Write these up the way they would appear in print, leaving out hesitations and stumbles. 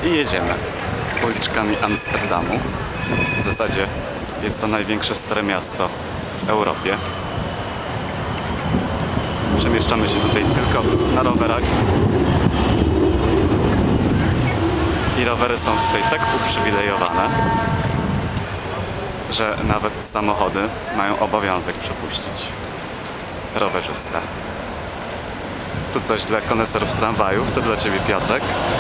I jedziemy uliczkami Amsterdamu. W zasadzie jest to największe stare miasto w Europie. Przemieszczamy się tutaj tylko na rowerach. I rowery są tutaj tak uprzywilejowane, że nawet samochody mają obowiązek przepuścić rowerzystę. Tu coś dla koneserów tramwajów, to dla Ciebie, Piotrek.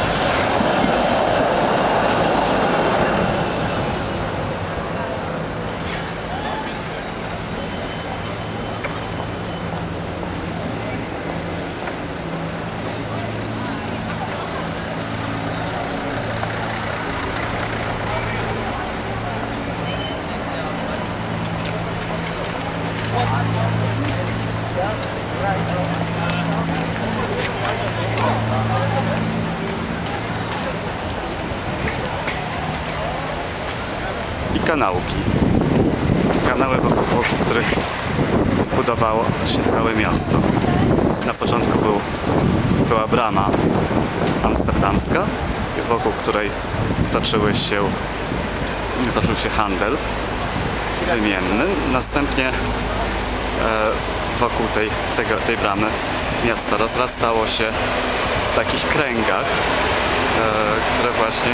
I kanałki. Kanały, wokół których zbudowało się całe miasto. Na początku była brama amsterdamska, wokół której toczył się handel wymienny. Następnie wokół tej bramy miasto rozrastało się w takich kręgach, które właśnie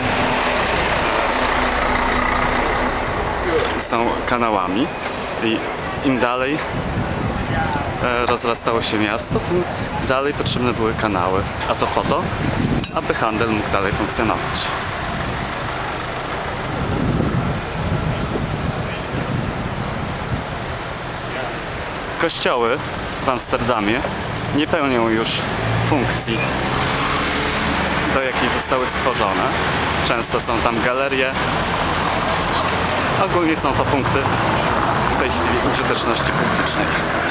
są kanałami. I im dalej rozrastało się miasto, tym dalej potrzebne były kanały. A to po to, aby handel mógł dalej funkcjonować. Kościoły w Amsterdamie nie pełnią już funkcji, do jakiej zostały stworzone. Często są tam galerie. Ogólnie są to punkty w tej chwili użyteczności publicznej.